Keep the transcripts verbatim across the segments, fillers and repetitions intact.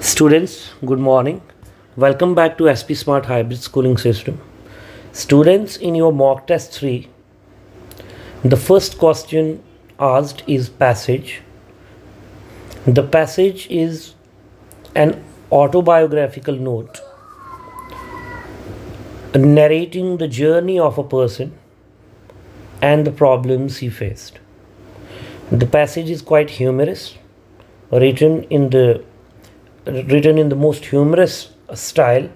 Students, good morning. Welcome back to S P Smart Hybrid Schooling System. Students, in your mock test three, the first question asked is passage. The passage is an autobiographical note narrating the journey of a person and the problems he faced. The passage is quite humorous, written in the written in the most humorous style.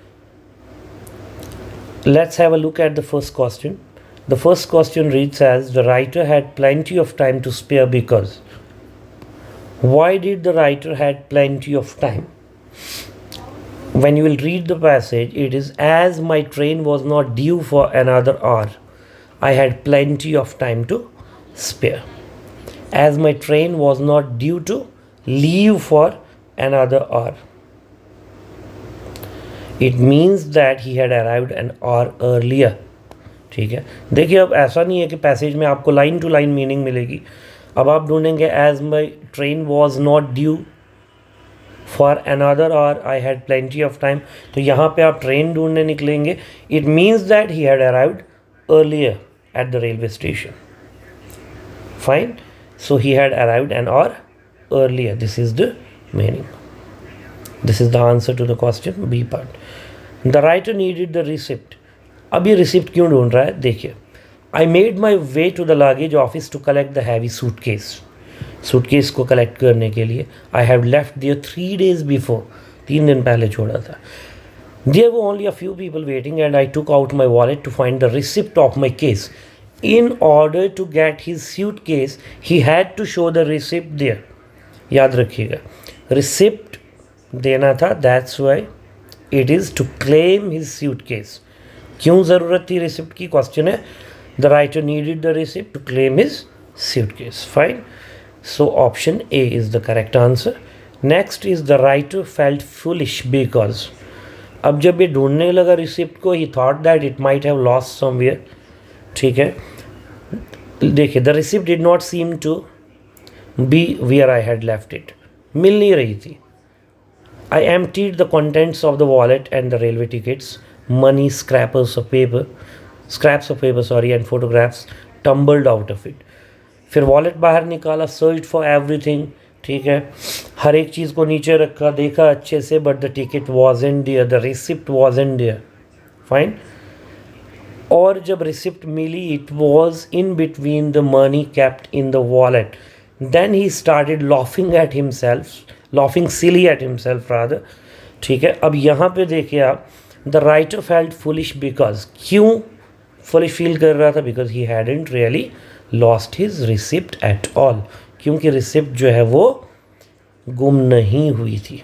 Let's have a look at the first question. The first question reads as, the writer had plenty of time to spare because. Why did the writer had plenty of time? When you will read the passage, it is, as my train was not due for another hour, I had plenty of time to spare. As my train was not due to leave for another hour, it means that he had arrived an hour earlier. ठीक है, देखिए अब ऐसा नहीं है कि passage में आपको लाइन टू लाइन मीनिंग मिलेगी. अब आप ढूंढेंगे as my train was not due for another hour I had plenty of time, तो यहाँ पे आप ट्रेन ढूंढने निकलेंगे. It means that he had arrived earlier at the railway station. Fine, so he had arrived an hour earlier. This is the meaning. This is the answer to the question, B part. The writer needed the receipt. अब ये receipt क्यों ढूंढ रहा है? देखिए, I made my way to the luggage office to collect the heavy suitcase. Suitcase को collect करने के लिए I have left there three days before. तीन दिन पहले छोड़ा था. There were only a few people waiting and I took out my wallet to find the receipt of my case. In order to get his suitcase, he had to show the receipt there. याद रखिएगा, receipt देना था. That's why it is to claim his suitcase. क्यों ज़रूरत थी receipt की? Question है. The writer needed the receipt to claim his suitcase. Fine. So option A is the correct answer. Next is, the writer felt foolish because. अब जब ये ढूंढने लगा receipt को, he thought that it might have lost somewhere. ठीक है, देखिए, the receipt did not seem to be where I had left it. मिल नहीं रही थी. I emptied the contents of the wallet and the railway tickets, money, scrapers of paper scraps of paper sorry and photographs tumbled out of it. फिर wallet बाहर निकाला, search for everything. ठीक है, हर एक चीज़ को नीचे रखा, देखा अच्छे से, but the ticket wasn't there, the receipt wasn't there. Fine. और जब रिसिप्ट मिली, it was in between the money kept in the wallet. Then he started laughing at himself, laughing silly at himself rather. ठीक है, अब यहाँ पे देखिए आप, the writer felt foolish because. क्यों फुलिश फील कर रहा था? Because he hadn't really lost his receipt at all. क्योंकि रिसिप्ट जो है वो गुम नहीं हुई थी.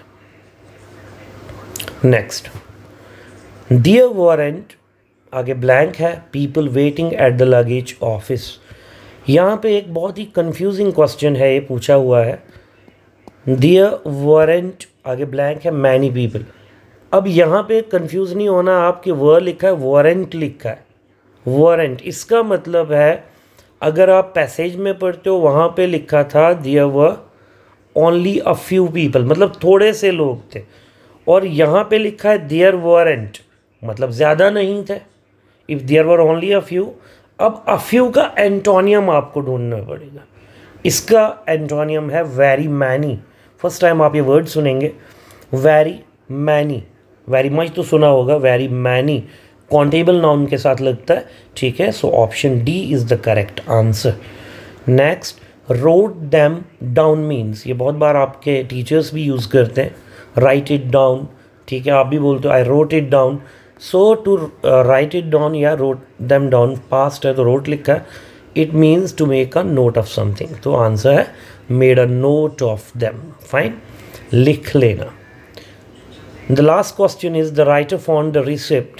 नेक्स्ट, डियर वारंट, आगे ब्लैंक है, people waiting at the luggage office. यहाँ पे एक बहुत ही कंफ्यूजिंग क्वेश्चन है, ये पूछा हुआ है. डियर वारंट, आगे ब्लैंक है, मैनी पीपल. अब यहाँ पे कंफ्यूज नहीं होना, आपके वर लिखा है, वारंट लिखा है. वारंट, इसका मतलब है, अगर आप पैसेज में पढ़ते हो, वहाँ पे लिखा था there were only a few people, मतलब थोड़े से लोग थे. और यहाँ पे लिखा है डियर वारंट, मतलब ज़्यादा नहीं थे. If there were only a few. अब अ फ्यू का एंटोनियम आपको ढूंढना पड़ेगा. इसका एंटोनियम है वेरी मैनी. फर्स्ट टाइम आप ये वर्ड सुनेंगे, वेरी मैनी. वेरी मच तो सुना होगा, वेरी मैनी काउंटेबल नाउन के साथ लगता है. ठीक है, so option D is the correct answer. Next, wrote them down means, ये बहुत बार आपके टीचर्स भी यूज़ करते हैं. Write it down. ठीक है, आप भी बोलते हो I wrote it down. So to write it down या रोट देम डाउन, पास्ट है तो रोट लिखा है. It means to make a note of something. तो आंसर है made a note of them. Fine, लिख लेना. The last question is, the writer found the receipt.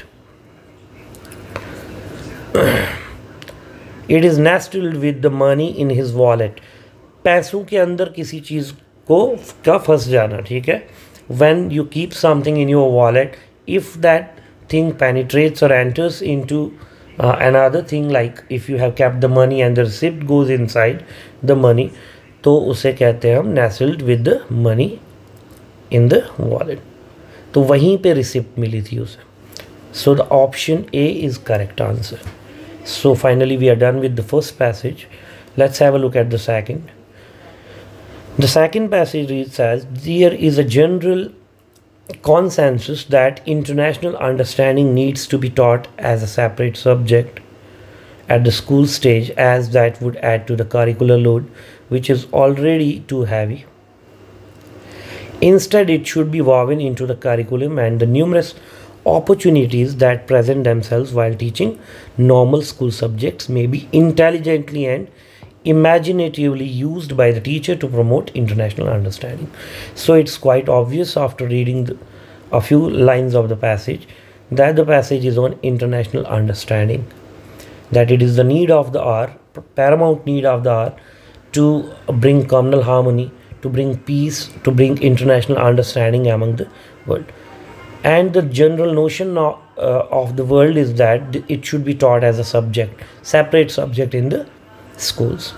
It is nested with the money in his wallet. पैसों के अंदर किसी चीज़ को का फंस जाना. ठीक है, when you keep something in your wallet, if that thing penetrates or enters into uh, another thing, like if you have kept the money and the receipt goes inside the money, तो उसे कहते हैं हम nestled with the money in the wallet, तो वहीं पे receipt मिली थी उसे. So the option A is correct answer. So finally we are done with the first passage. Let's have a look at the second. The second passage reads as, there is a general consensus that international understanding needs to be taught as a separate subject at the school stage, as that would add to the curricular load, which is already too heavy. Instead, it should be woven into the curriculum, and the numerous opportunities that present themselves while teaching normal school subjects may be intelligently and imaginatively used by the teacher to promote international understanding. So it's quite obvious after reading the, a few lines of the passage that the passage is on international understanding, that it is the need of the hour, paramount need of the hour, to bring communal harmony, to bring peace, to bring international understanding among the world. And the general notion of, uh, of the world is that it should be taught as a subject, separate subject in the schools.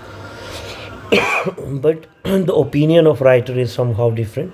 But the opinion of writer is somehow different.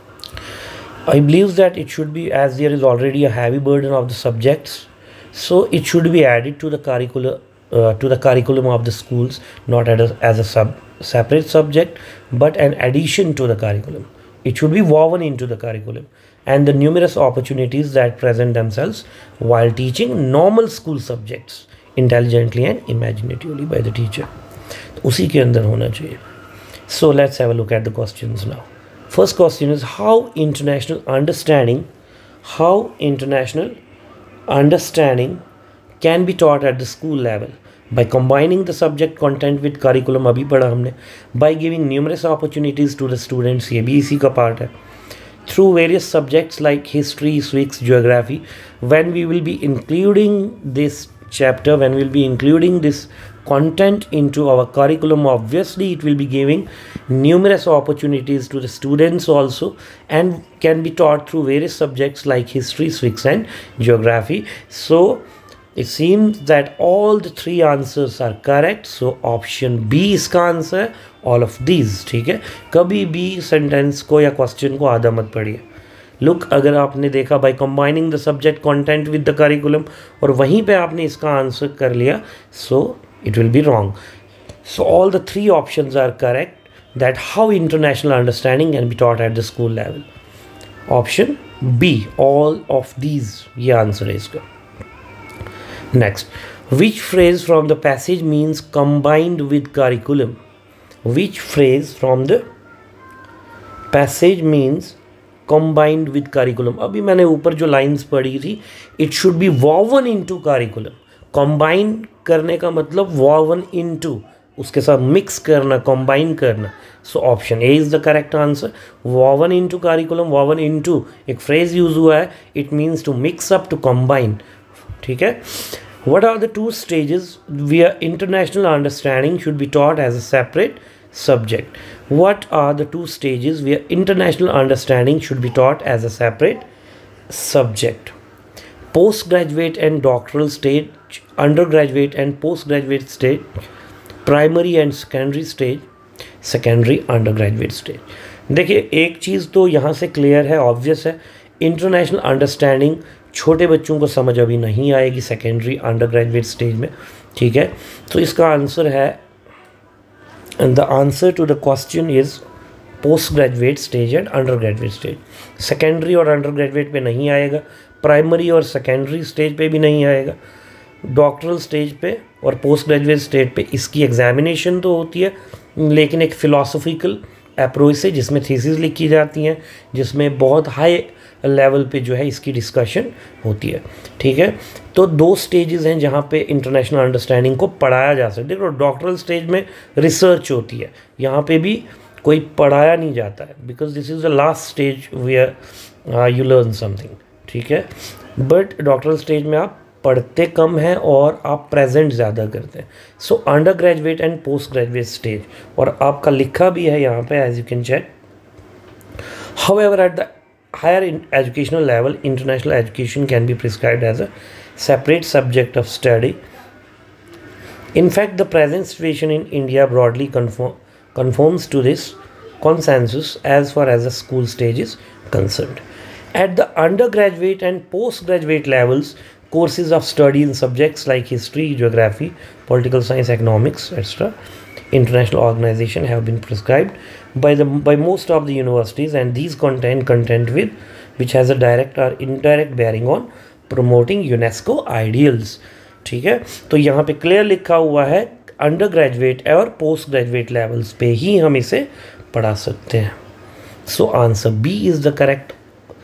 I believe that it should be, as there is already a heavy burden of the subjects, so it should be added to the curriculum uh, to the curriculum of the schools, not as a, as a sub separate subject, but an addition to the curriculum. It should be woven into the curriculum, and the numerous opportunities that present themselves while teaching normal school subjects intelligently and imaginatively by the teacher. उसी के अंदर होना चाहिए. So let's have a look at the questions now. First question is, how international understanding how international understanding can be taught at the school level by combining the subject content with curriculum. अभी पढ़ा हमने. By giving numerous opportunities to the students, ये भी इसी का part है. Through various subjects like history, civics, geography. When we will be including this chapter, when we'll be including this content into our curriculum, obviously it will be giving numerous opportunities to the students also, and can be taught through various subjects like history, civics and geography. So it seems that all the three answers are correct. So option B इसका answer, all of these. ठीक है, कभी भी sentence को या question को आधा मत पढ़िए. लुक, अगर आपने देखा by combining the subject content with the curriculum, और वहीं पे आपने इसका आंसर कर लिया, सो it will be wrong. So all the three options are correct, that how international understanding can be taught at the school level. Option B, all of these, ये answer है इसका. Next, which phrase from the passage means combined with curriculum? Which phrase from the passage means combined with curriculum? अभी मैंने ऊपर जो lines पढ़ी थी, it should be woven into curriculum. Combine करने का मतलब वॉवन इनटू, उसके साथ मिक्स करना, कॉम्बाइन करना. So option A is the correct answer. Woven into curriculum, woven into एक फ्रेज यूज हुआ है, it means to mix up, to combine. ठीक है. What are the two stages where international understanding should be taught as a separate subject? What are the two stages where international understanding should be taught as a separate subject? Postgraduate and doctoral stage, undergraduate and postgraduate stage, primary and secondary stage, secondary undergraduate stage. देखिए एक चीज़ तो यहाँ से clear है, obvious है, international understanding छोटे बच्चों को समझ अभी नहीं आएगी सेकेंडरी अंडरग्रेजुएट स्टेज में. ठीक है, तो इसका आंसर है, and the answer to the question is postgraduate stage and undergraduate stage. Secondary और अंडर ग्रेजुएट पे नहीं आएगा, प्राइमरी और सेकेंडरी स्टेज पे भी नहीं आएगा, डॉक्टरल स्टेज पे और पोस्ट ग्रेजुएट स्टेज पे इसकी एग्जामिनेशन तो होती है, लेकिन एक फ़िलासफ़िकल अप्रोच से जिसमें थीसिस लिखी जाती हैं, जिसमें बहुत हाई लेवल पे जो है इसकी डिस्कशन होती है. ठीक है, तो दो स्टेजेस हैं जहाँ पे इंटरनेशनल अंडरस्टैंडिंग को पढ़ाया जा सकता है. देखो डॉक्टरल स्टेज में रिसर्च होती है, यहाँ पे भी कोई पढ़ाया नहीं जाता है, because this is the last stage where you learn something. ठीक है, बट डॉक्टरल स्टेज में आप पढ़ते कम हैं और आप प्रेजेंट ज़्यादा करते हैं. So undergraduate and postgraduate stage, और आपका लिखा भी है यहाँ पे, as you can check. However at the higher in educational level, international education can be prescribed as a separate subject of study. In fact, the present situation in India broadly conform, conforms to this consensus as far as the school stage is concerned. At the undergraduate and postgraduate levels, courses of study in subjects like history, geography, political science, economics, et cetera, international organization have been prescribed by the by most of the universities, and these contain content with which has a direct or indirect bearing on promoting UNESCO ideals. ठीक है, तो यहाँ पे clear लिखा हुआ है undergraduate और postgraduate levels पे ही हम इसे पढ़ा सकते हैं. So answer B is the correct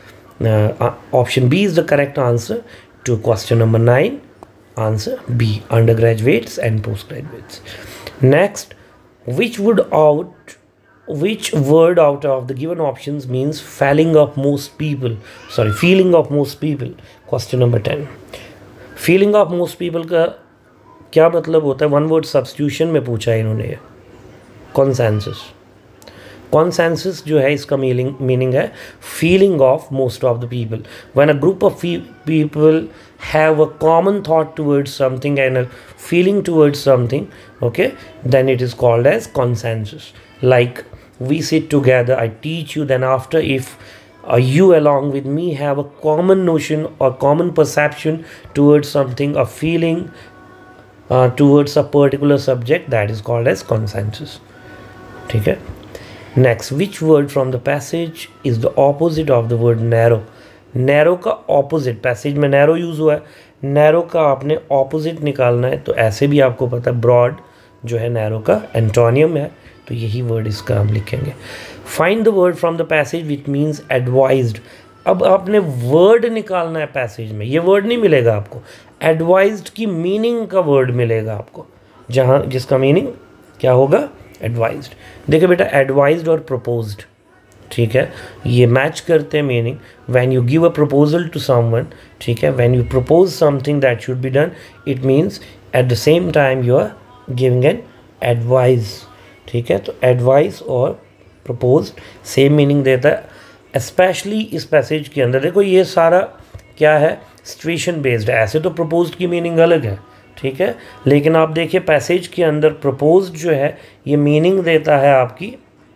option B is the correct answer to question number nine. Answer B, undergraduates and postgraduates. Next, which word out which word out of the given options means feeling of most people sorry feeling of most people. Question number ten. feeling of most people का क्या मतलब होता है? One word substitution में पूछा है इन्होंने. consensus. consensus जो है इसका मीनिंग मीनिंग है feeling of most of the people. when a group of people have a common thought towards something and a feeling towards something, okay, then it is called as consensus. Like, we sit together, I teach you, then after if uh, you along with me have a common notion or common perception towards something, a feeling uh, towards a particular subject, that is called as consensus. ठीक है. Next, which word from the passage is the opposite of the word narrow? narrow का opposite, passage में narrow use हुआ है, narrow का आपने opposite निकालना है. तो ऐसे भी आपको पता है broad जो है narrow का एंटोनियम है, तो यही वर्ड इसका हम लिखेंगे. Find the word from the passage which means advised. अब आपने वर्ड निकालना है पैसेज में, ये वर्ड नहीं मिलेगा आपको, एडवाइज्ड की मीनिंग का वर्ड मिलेगा आपको, जहाँ जिसका मीनिंग क्या होगा? एडवाइज्ड. देखिए बेटा, एडवाइज्ड और प्रपोज्ड, ठीक है, ये मैच करते हैं meaning. When you give a proposal to someone, ठीक है, when you propose something that should be done, it means at the same time you are giving an advice. ठीक है, तो एडवाइस और प्रपोज सेम मीनिंग देता है. Specially इस passage के अंदर देखो, ये सारा क्या है? सिचुएशन बेस्ड है. ऐसे तो प्रपोज की मीनिंग अलग है, ठीक है, लेकिन आप देखिए पैसेज के अंदर प्रपोज जो है ये मीनिंग देता है आपकी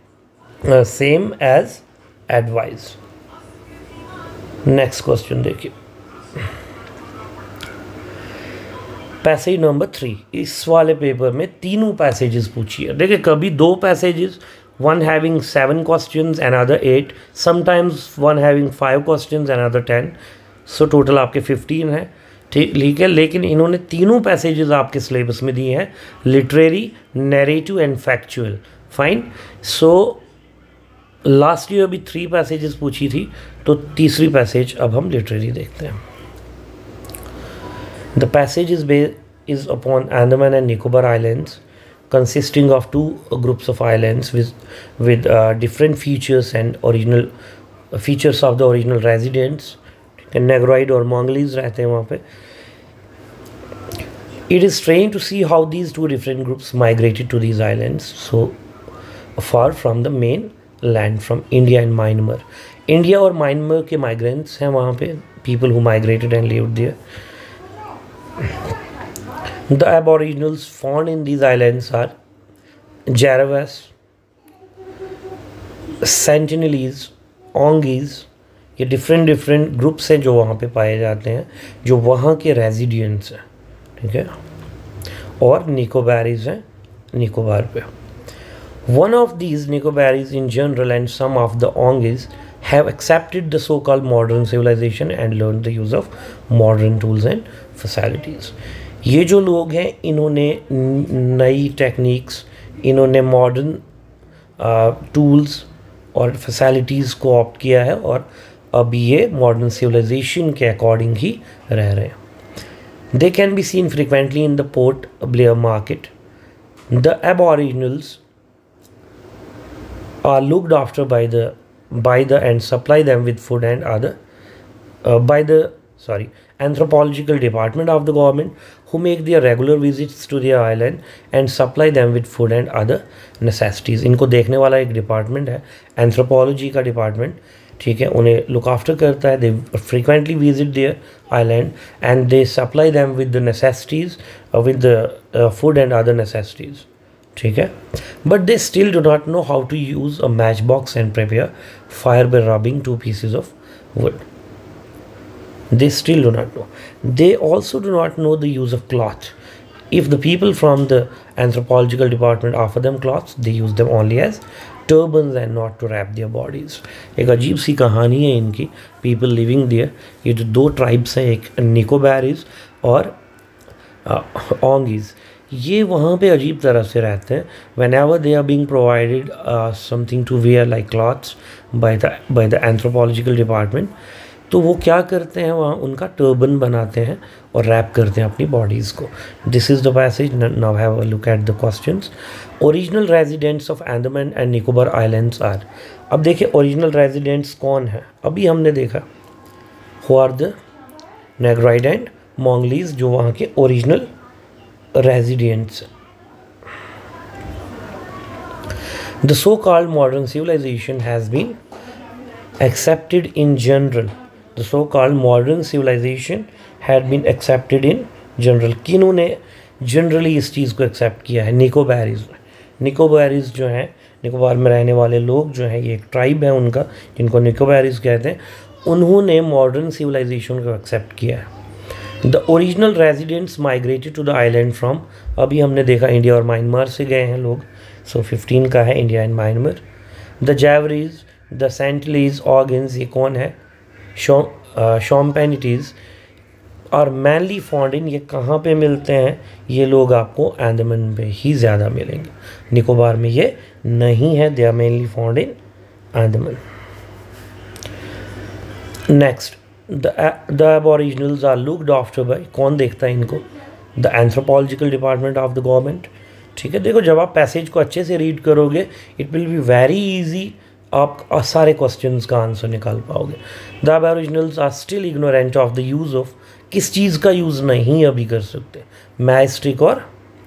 same as advice. Next question देखिए, पैसेज नंबर थ्री. इस वाले पेपर में तीनों पैसेजेस पूछी है. देखिए, कभी दो passages, one having seven questions and other eight, sometimes one having five questions and other ten. So total आपके फिफ्टीन है. ठीक ठीक है, लेकिन इन्होंने तीनों पैसेजेस आपके सिलेबस में दिए हैं, literary, narrative and factual. Fine. So last year भी थ्री पैसेजेस पूछी थी, तो तीसरी पैसेज अब हम लिटरेरी देखते हैं. The passage is based is upon Andaman and Nicobar Islands, consisting of two groups of islands with with uh, different features and original uh, features of the original residents. Negroid और Mongolis रहते हैं वहाँ पे. It is strange to see how these two different groups migrated to these islands so far from the main land from India and Myanmar. India और Myanmar के migrants हैं वहाँ पे, people who migrated and lived there. The aboriginals found in these islands are Jaravas, Sentinelese, Ongis. ये different different groups हैं जो वहाँ पे पाए जाते हैं, जो वहाँ के रेजिडेंट्स हैं. ठीक है, और निकोबारीज हैं निकोबार पे. One of these Nicobarese in general and some of the Ongis have accepted the so-called modern civilization and learned the use of modern tools and facilities. ये जो लोग हैं इन्होंने नई टेक्निक्स, इन्होंने मॉडर्न टूल्स और फैसिलिटीज़ को ऑप्ट किया है और अब ये मॉडर्न सिविलाइजेशन के अकॉर्डिंग ही रह रहे हैं. They can be seen frequently in the Port Blair market. The aboriginals are looked after by the by the and supply them with food and other uh, by the sorry anthropological department of the government, who make their regular visits to their island and supply them with food and other necessities. इनको देखने वाला एक department है, anthropology का department. ठीक है, उन्हें look after करता है. They frequently visit their island and they supply them with the necessities, with the food and other necessities. ठीक है, but they still do not know how to use a match box and prepare fire by rubbing two pieces of wood. They still do not know. They also do not know the use of cloth. If the people from the anthropological department offer them cloths, they use them only as turbans and not to wrap their bodies. एक अजीब सी कहानी है इनकी. People living there, ये जो दो tribes हैं, एक निकोबारीज और ओंगीज, ये वहाँ पे अजीब तरह से रहते हैं. Whenever they are being provided uh, something to wear like cloths by the by the anthropological department, तो वो क्या करते हैं, वहाँ उनका टर्बन बनाते हैं और रैप करते हैं अपनी बॉडीज़ को. This is the passage. Now have a look at the questions. Original residents of Andaman and Nicobar islands are. अब देखिए ओरिजिनल रेजिडेंट्स कौन है. अभी हमने देखा who are the Negroid and Mongoloids, जो वहाँ के original residents. The so called modern civilization has been accepted in general. The so-called modern civilization had been accepted in general. किन्होंने जनरली इस चीज़ को एक्सेप्ट किया है? निकोबारीज. निकोबारीज जो हैं, निकोबार में रहने वाले लोग जो हैं, ये एक ट्राइब है उनका जिनको निकोबारीज कहते हैं, उन्होंने मॉडर्न सिविलाइजेशन को एक्सेप्ट किया है. The original residents migrated to the island from, अभी हमने देखा इंडिया और म्यांमार से गए हैं लोग. सो फिफ्टीन का है India and Myanmar. The Jarawas, the Sentinelese, ऑर्गन्स, ये कौन है? शॉम्पेनिटीज़ और मैनली फाउंड इन, ये कहाँ पे मिलते हैं? ये लोग आपको अंडमान पे ही ज़्यादा मिलेंगे, निकोबार में ये नहीं है. They are mainly found in Andaman. Next, the aboriginals are looked after by, कौन देखता है इनको? The anthropological department of the government. ठीक है, देखो जब आप पैसेज को अच्छे से रीड करोगे, it will be very easy, आप सारे क्वेश्चंस का आंसर निकाल पाओगे. The aboriginals are still ignorant of the use of, किस चीज़ का यूज़ नहीं अभी कर सकते? मैच स्टिक और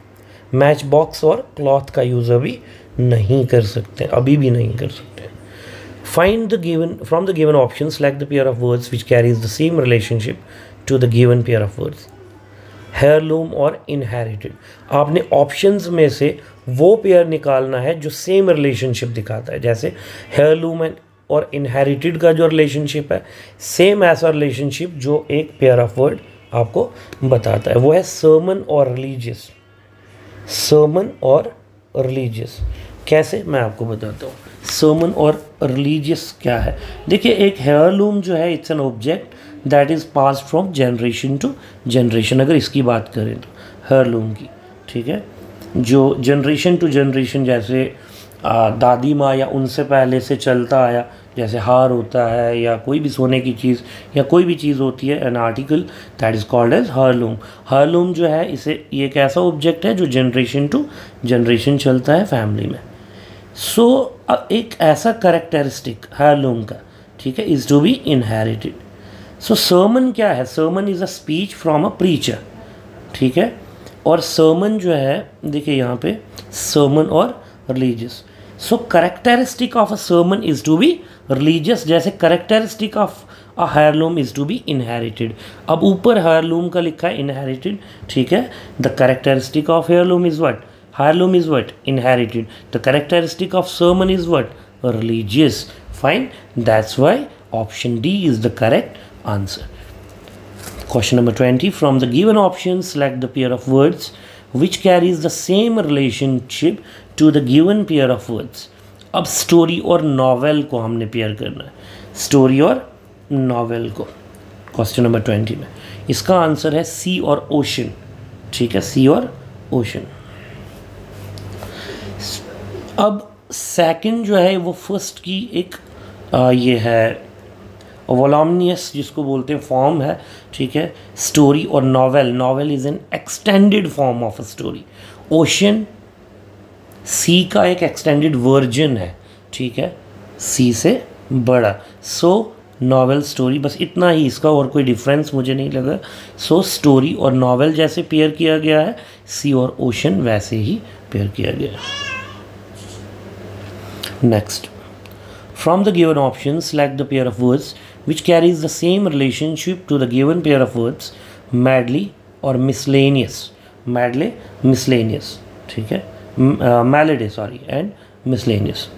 मैच बॉक्स और क्लॉथ का यूज़ अभी नहीं कर सकते, अभी भी नहीं कर सकते. Find the given from the given option, select the pair of words which carries the same relationship to the given pair of words. Heirloom और इनहेरिटेड. आपने ऑप्शंस में से वो पेयर निकालना है जो सेम रिलेशनशिप दिखाता है. जैसे हेयरलूम और इनहेरिटेड का जो रिलेशनशिप है, सेम ऐसा रिलेशनशिप जो एक पेयर ऑफ वर्ड आपको बताता है, वो है सर्मन और रिलीजियस. सर्मन और रिलीजियस कैसे, मैं आपको बताता हूँ. सर्मन और रिलीजियस क्या है? देखिए, एक हेयरलूम जो है, it's an object that is pass from generation to generation. अगर इसकी बात करें तो हेयरलूम की, ठीक है, जो जनरेशन टू जनरेशन, जैसे आ, दादी माँ या उनसे पहले से चलता आया, जैसे हार होता है या कोई भी सोने की चीज़ या कोई भी चीज़ होती है, an article that is called as heirloom. Heirloom जो है, इसे ये एक ऐसा ऑब्जेक्ट है जो जनरेशन टू जनरेशन चलता है फैमिली में. सो so, एक ऐसा करेक्टरिस्टिक हेयरलूम का, ठीक है, is to be inherited. So sermon क्या है? Sermon is a speech from a preacher. ठीक है, और सर्मन जो है, देखिए यहाँ पे सर्मन और religious. So characteristic of a sermon is to be religious, जैसे characteristic of a heirloom is to be inherited. अब ऊपर हेयरलूम का लिखा है इनहेरिटेड, ठीक है. The characteristic of heirloom is what? Heirloom is what? Inherited. The characteristic of sermon is what? Religious. Fine, that's why option D is the correct answer. Question number twenty. From the given options, select the pair of words which carries the same relationship to the given pair of words. अब story और novel को हमने pair करना है, story और novel को. Question number twenty में इसका आंसर है सी और ओशन. ठीक है, सी और ओशन. अब सेकंड जो है वो फर्स्ट की एक आ, ये है वॉल्यूमिनस, जिसको बोलते हैं, फॉर्म है. ठीक है, स्टोरी और novel. Novel is an extended form of a story. Ocean sea का एक एक्सटेंडेड वर्जन है. ठीक है, सी से बड़ा. सो नॉवेल, स्टोरी, बस इतना ही इसका, और कोई डिफरेंस मुझे नहीं लगा. सो स्टोरी और नॉवेल जैसे पेयर किया गया है, सी और ओशन वैसे ही पेयर किया गया है. Next, from the given options, select the pair of words which carries the same relationship to the given pair of words, madly or miscellaneous. madly, miscellaneous. ठीक है, मैलेडे सॉरी एंड मिसलेनियस।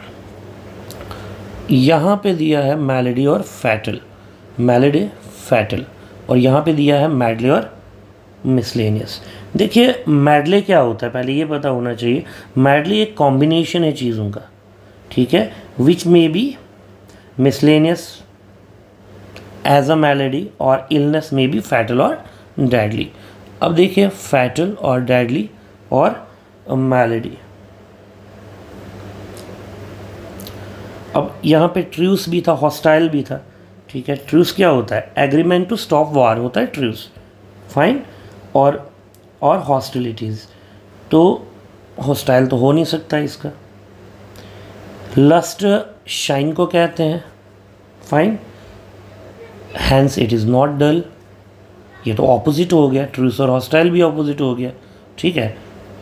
यहाँ पे दिया है मैलेडी और फैटल, मैलेडे फैटल, और यहाँ पे दिया है मैडले और मिसलेनियस। देखिए मैडले क्या होता है पहले ये पता होना चाहिए। मैडले एक कॉम्बिनेशन है चीज़ों का, ठीक है, which may be miscellaneous as a malady और इलनेस में बी फैटल और डेडली। अब देखिए फैटल और डेडली और मैलेडी। अब यहाँ पे ट्रूस भी था, हॉस्टाइल भी था, ठीक है। ट्रूस क्या होता है? एग्रीमेंट टू स्टॉप वार होता है ट्रूस, फाइन। और और हॉस्टिलिटीज़, तो हॉस्टाइल तो हो नहीं सकता इसका। लस्ट शाइन को कहते हैं, fine, hence it is not dull, ये तो ऑपोजिट हो गया, ट्रूस और हॉस्टाइल भी ऑपोजिट हो गया, ठीक है।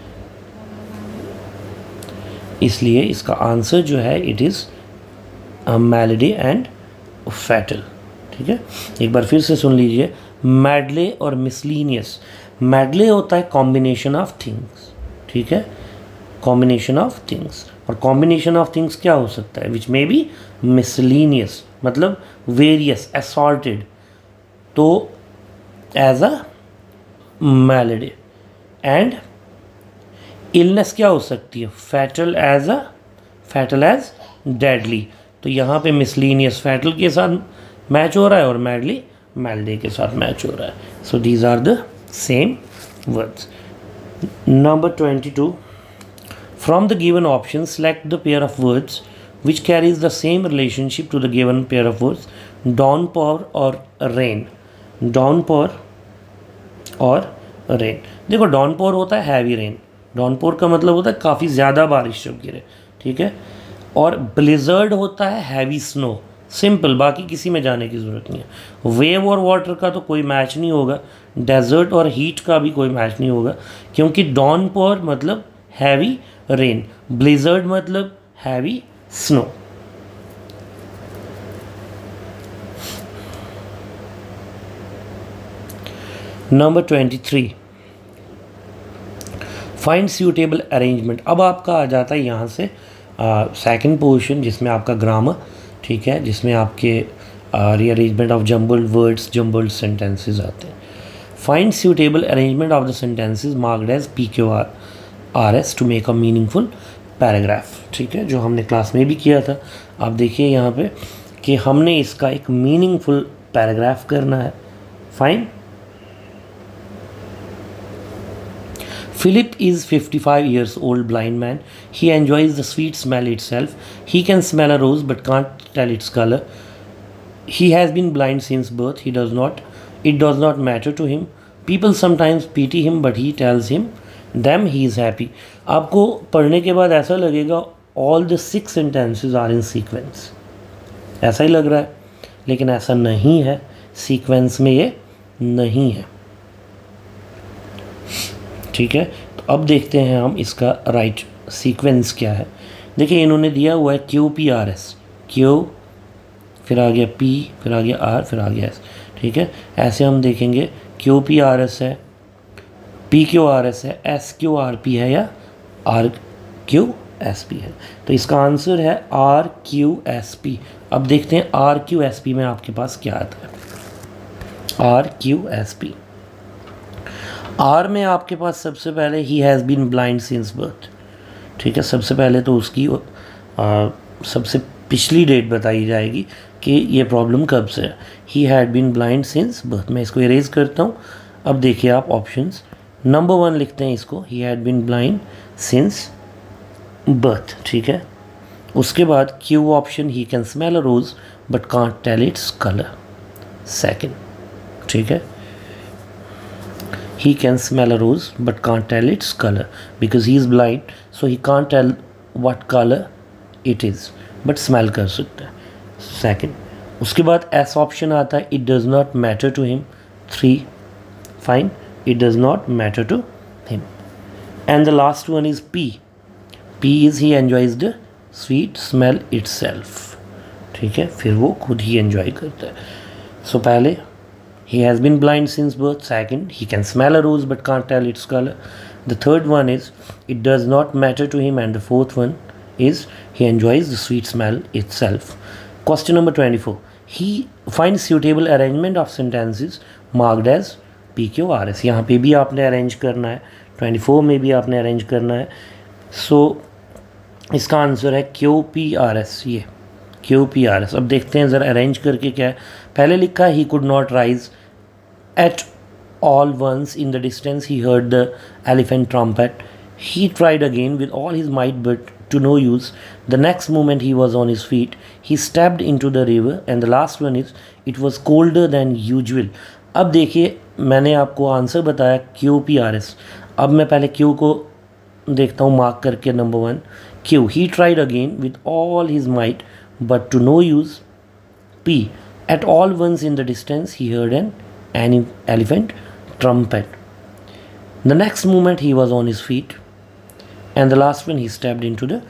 इसलिए इसका आंसर जो है it is malady and fatal, ठीक है। एक बार फिर से सुन लीजिए, मैडले और मिसलीनियस। मैडले होता है कॉम्बिनेशन ऑफ थिंग्स, ठीक है, कॉम्बिनेशन ऑफ थिंग्स, और कॉम्बिनेशन ऑफ थिंग्स क्या हो सकता है? विच मे बी मिसलीनियस, मतलब वेरियस, असॉर्टेड, तो as a malady. And illness क्या हो सकती है? Fatal as a fatal as deadly. तो यहाँ पे मिसलीनियस फैटल के साथ मैच हो रहा है और मैडली मैलडे के साथ मैच हो रहा है। So these are the same words. Number twenty two, from the given option select the pair of words which carries the same relationship to the given pair of words, downpour और rain. Downpour और rain, देखो downpour होता है heavy rain, downpour का मतलब होता है काफ़ी ज़्यादा बारिश जब गिरे, ठीक है। और ब्लिजर्ड होता है हैवी स्नो, सिंपल, बाकी किसी में जाने की ज़रूरत नहीं है। वेव और वाटर का तो कोई मैच नहीं होगा, डेजर्ट और हीट का भी कोई मैच नहीं होगा, क्योंकि डाउनपोर मतलब हैवी रेन, ब्लिजर्ड मतलब heavy snow. Number twenty three, find suitable arrangement. अब आपका आ जाता है यहाँ से सेकंड पोर्शन, जिसमें आपका ग्रामर, ठीक है, जिसमें आपके rearrangement of jumbled words, jumbled sentences आते हैं। Find suitable arrangement of the sentences marked as P Q R R S to make a meaningful paragraph, ठीक है, जो हमने क्लास में भी किया था। आप देखिए यहाँ पे कि हमने इसका एक मीनिंगफुल पैराग्राफ करना है, fine. Philip is fifty-five years old blind man. He enjoys the sweet smell itself. He can smell a rose but can't tell its color. He has been blind since birth. He does not. It does not matter to him. People sometimes pity him but he tells him them he is happy. आपको पढ़ने के बाद ऐसा लगेगा all the six sentences are in sequence. ऐसा ही लग रहा है, लेकिन ऐसा नहीं है, सीक्वेंस में ये नहीं है, ठीक है। तो अब देखते हैं हम इसका राइट सीक्वेंस क्या है। देखिए इन्होंने दिया हुआ है Q P R S, Q फिर आ गया पी, फिर आ गया आर, फिर आ गया एस, ठीक है। ऐसे हम देखेंगे क्यू पी आर एस है, पी क्यू आर एस है, एस क्यू आर पी है या आर क्यू एस पी है। तो इसका आंसर है आर क्यू एस पी। अब देखते हैं आर क्यू एस पी में आपके पास क्या आता है। R Q S P, R में आपके पास सबसे पहले ही has been blind since birth, ठीक है। सबसे पहले तो उसकी आ, सबसे पिछली डेट बताई जाएगी कि ये प्रॉब्लम कब से है। He had been blind since birth, मैं इसको इरेज करता हूँ। अब देखिए आप ऑप्शंस, नंबर वन लिखते हैं इसको, he had been blind since birth, ठीक है। उसके बाद Q option, he can smell a rose but can't tell its colour, second, ठीक है। He can smell a rose but can't tell its color because he is blind, so he can't tell what color it is, but smell कर सकता है, second। उसके बाद S option आता है, it does not matter to him, three, fine, it does not matter to him। And the last one is P, P is he enjoys the sweet smell itself, ठीक है, फिर वो खुद ही enjoy करता है। so पहले he has been blind since birth, second he can smell a rose but can't tell its color, The third one is it does not matter to him, and the fourth one is he enjoys the sweet smell itself. Question number twenty-four. He finds suitable arrangement of sentences marked as P Q R S. यहाँ पे भी आपने arrange करना है, चौबीस में भी आपने अरेंज करना है. सो so, इसका आंसर है क्यू पी आर एस. ये क्यू पी आर एस. अब देखते हैं ज़रा अरेंज करके क्या है. पहले लिखा है he could not rise at all once in the distance he heard the elephant trumpet. He tried again with all his might, but to no use. The next moment he was on his feet. He stepped into the river. And the last one is it was colder than usual. अब देखिए मैंने आपको answer बताया Q P R S. अब मैं पहले Q को देखता हूँ मार्क करके. Number one Q. He tried again with all his might, but to no use. P. At all once in the distance he heard an, an elephant trumpet. The next moment he was on his feet, and the last one he stepped into the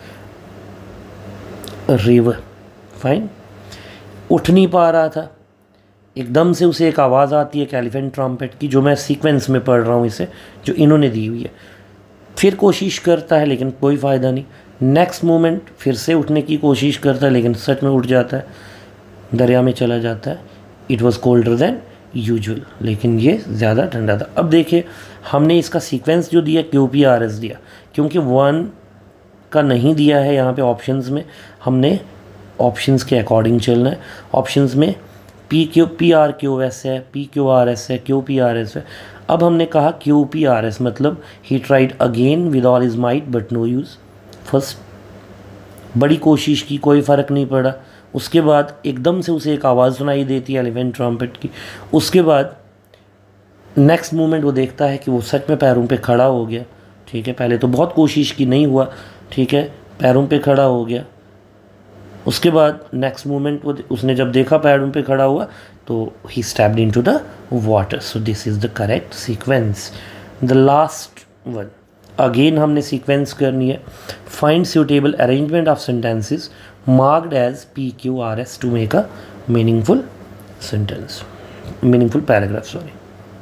river. Fine. उठ नहीं पा रहा था, एकदम से उसे एक आवाज़ आती है एक एलिफेंट ट्रम्पेट की, जो मैं सीक्वेंस में पढ़ रहा हूँ इसे, जो इन्होंने दी हुई है. फिर कोशिश करता है लेकिन कोई फ़ायदा नहीं. नेक्स्ट मोमेंट फिर से उठने की कोशिश करता है लेकिन सच में उठ जाता है, दरिया में चला जाता है. It was colder than usual. लेकिन ये ज़्यादा ठंडा था. अब देखिए हमने इसका सीक्वेंस जो दिया क्यू पी आर एस दिया, क्योंकि वन का नहीं दिया है यहाँ पे ऑप्शंस में. हमने ऑप्शंस के अकॉर्डिंग चलना है. ऑप्शंस में P Q P R Q S है, पी क्यू आर एस है, क्यू पी आर एस है. अब हमने कहा क्यू पी आर एस मतलब he tried again with all his might but no use. First बड़ी कोशिश की, कोई फ़र्क नहीं पड़ा. उसके बाद एकदम से उसे एक आवाज़ सुनाई देती है एलिफेंट ट्रम्पेट की. उसके बाद नेक्स्ट मोमेंट वो देखता है कि वो सच में पैरों पे खड़ा हो गया. ठीक है, पहले तो बहुत कोशिश की, नहीं हुआ. ठीक है, पैरों पे खड़ा हो गया. उसके बाद नेक्स्ट मोमेंट वो उसने जब देखा पैरों पे खड़ा हुआ तो he stepped into the water. So this is the correct sequence. The last one again हमने सीक्वेंस करनी है. Find suitable arrangement of sentences marked as P Q R S to make a meaningful sentence, meaningful paragraph, sorry.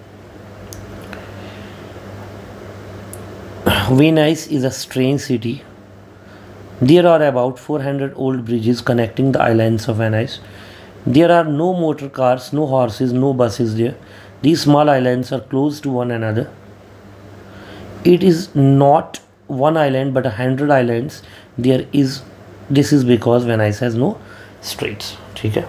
Venice is a strange city. There are about four hundred old bridges connecting the islands of Venice. There are no motor cars, no horses, no buses there. These small islands are close to one another. It is not one island but a hundred islands. There is This is because Venice has no streets. ठीक है,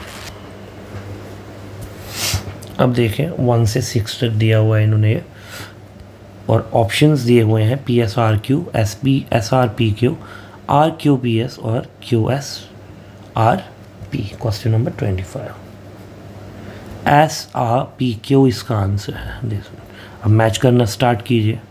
अब देखें one से six तक दिया हुआ है इन्होंने ये, और ऑप्शंस दिए हुए हैं P S R Q, S P S R P Q, R Q P S और Q S R P. Question number twenty five. S R P Q इसका आंसर है. देखो अब मैच करना स्टार्ट कीजिए.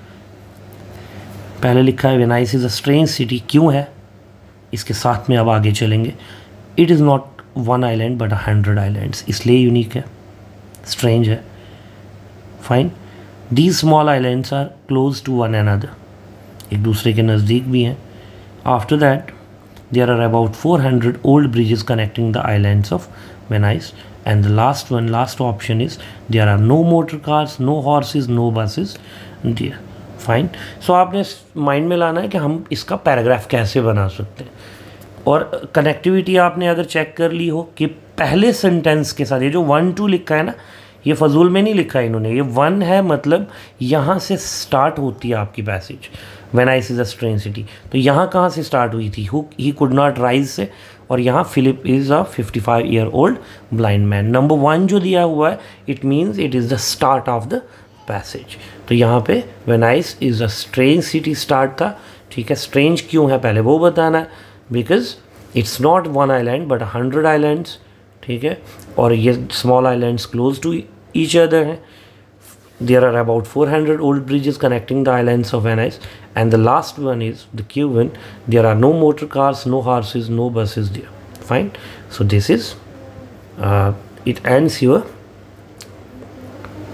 पहले लिखा है Venice is a strange city. क्यों है इसके साथ में अब आगे चलेंगे. It is not one island but a hundred islands, इसलिए यूनिक है, स्ट्रेंज है. Fine. These small islands are close to one another, एक दूसरे के नज़दीक भी हैं. After that there are about four hundred old bridges connecting the islands of Venice. And the last one, last option is there are no motor cars, no horses, no buses there. Fine. So आपने mind में लाना है कि हम इसका paragraph कैसे बना सकते हैं. और कनेक्टिविटी आपने अगर चेक कर ली हो कि पहले सेंटेंस के साथ ये जो वन टू लिखा है ना, ये फजूल में नहीं लिखा है इन्होंने. ये वन है मतलब यहाँ से स्टार्ट होती है आपकी passage. Venice is a strange city, तो यहाँ कहाँ से स्टार्ट हुई थी? Who he could not rise so. और यहाँ Philip is a fifty five year old blind man. Number one जो दिया हुआ है it means it is the start of the passage. तो यहाँ पे Venice is a strange city start था. ठीक है, स्ट्रेंज क्यों है पहले वो बताना है. Because it's not one island but hundred islands. ठीक है, और ये small islands close to each other हैं. There are about four hundred old bridges connecting the islands of Venice. And the last one is the Q one. There are no motor cars, no horses, no buses there. Fine. So this is it ends your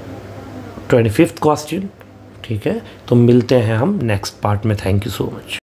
twenty fifth question. ठीक है, तो मिलते हैं हम next part में. Thank you so much.